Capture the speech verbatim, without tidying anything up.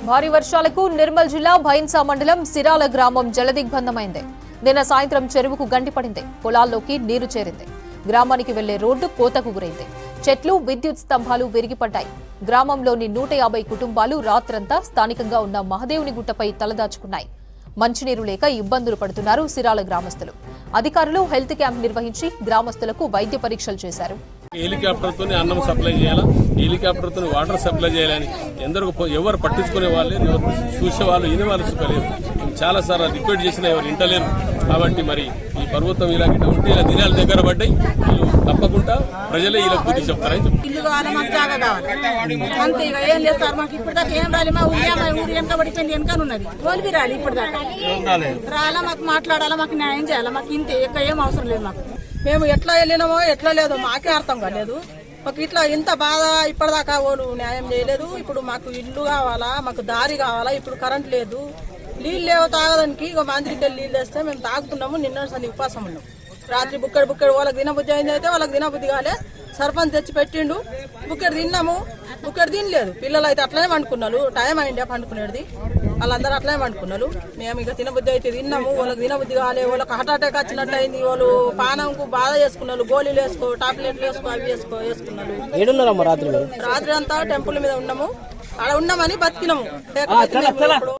భారీ వర్షాలకు నిర్మల్ జిల్లా భైన్సా మండలం సిరాల గ్రామం జలదిగ్బంధమైంది. నిన్న సాయంత్రం చెరువుకు గండిపడింది. పొలాల్లోకి నీరు చేరింది. గ్రామానికి వెళ్లే రోడ్డు కోతకు గురైంది. చెట్లు, విద్యుత్ స్తంభాలు విరిగిపడ్డాయి. గ్రామంలోని నూట యాభై కుటుంబాలు రాత్రంతా స్థానికంగా ఉన్న మహదేవుని గుట్టపై తలదాచుకున్నాయి. మంచినీరు లేక ఇబ్బందులు పడుతున్నారు సిరాల గ్రామస్తులు. అధికారులు హెల్త్ క్యాంప్ నిర్వహించి గ్రామస్తులకు వైద్య పరీక్షలు చేశారు. హెలికాప్టర్ తో అన్నం సప్లై చేయాలా, హెలికాప్టర్ తో వాటర్ సప్లై చేయాలని ఎందరూ ఎవరు పట్టించుకునే వాళ్ళు, ఎవరు చూసే వాళ్ళు ఇని వాళ్ళు చూపలేరు. చాలా సార్లు రిక్వెస్ట్ చేసినా ఎవరు ఇంటలేరు. కాబట్టి మరి ఈ పర్వతం ఇలా గిట్ట ఉంటే ఇలా దినాలు దగ్గర పడ్డాయి. వీళ్ళు తప్పకుండా ప్రజలే ఇలా బుద్ధి చెప్తారని ఇల్లు కావాలి, మాకు జాగా కావాలి అంతే. ఇక ఏం లేదు సార్, మాకు ఇప్పుడు దాకా ఏం రాలి. మా ఊరి ఊరు వెనక పడిపోయింది, వెనకనున్నది ఓలిపి రాలి. ఇప్పుడు దాకా రాలా, మాకు మాట్లాడాలా, మాకు న్యాయం చేయాలా, మాకు ఇంతే. ఇక ఏం అవసరం లేదు మాకు. మేము ఎట్లా వెళ్ళినామో ఎట్లా లేదో మాకే అర్థం కాలేదు. మాకు ఇట్లా ఇంత బాధ ఇప్పటిదాకా వాళ్ళు న్యాయం చేయలేదు. ఇప్పుడు మాకు ఇల్లు కావాలా, మాకు దారి కావాలా. ఇప్పుడు కరెంట్ లేదు, నీళ్ళు లేవు తాగడానికి. ఇక మందిరికి నీళ్ళు వేస్తే మేము తాగుతున్నాము. నిన్న సన్ని ఉపాసం ఉన్నాం. రాత్రి బుక్కడు బుక్కడు వాళ్ళకి దినబుద్ధి అయింది, అయితే వాళ్ళకి దినబుద్ధి కాలే. సర్పంచ్ తెచ్చి పెట్టిండు, బుక్కడు తిన్నాము. బుక్కడు తినలేదు. పిల్లలు అయితే అట్లనే పండుకున్నారు. టైం అయిండే పండుకునేది. వాళ్ళందరూ అట్లనే పండుకున్నారు. మేము ఇక తినబుద్ధి అయితే తిన్నాము. వాళ్ళకి తినబుద్ధి కాలే. వాళ్ళకి హార్ట్ అటాక్ వచ్చినట్టు అయింది. వాళ్ళు పానంకు బాధ చేసుకున్నారు. గోళీలు వేసుకో, టాబ్లెట్లు వేసుకో, అవి వేసుకో వేసుకున్నారు. రాత్రి అంతా టెంపుల్ మీద ఉన్నాము. అక్కడ ఉన్నామని బతికినాము.